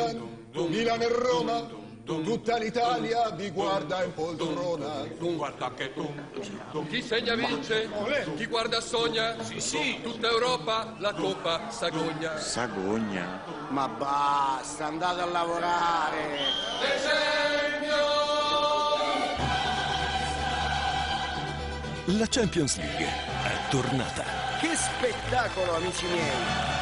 Milan e Roma, tutta l'Italia vi guarda in poltrona. Guarda che tu. Chi segna vince, chi guarda sogna. Sì. Tutta Europa la coppa s'agogna. Sagogna. Ma basta, andate a lavorare. La Champions League è tornata. Che spettacolo, amici miei!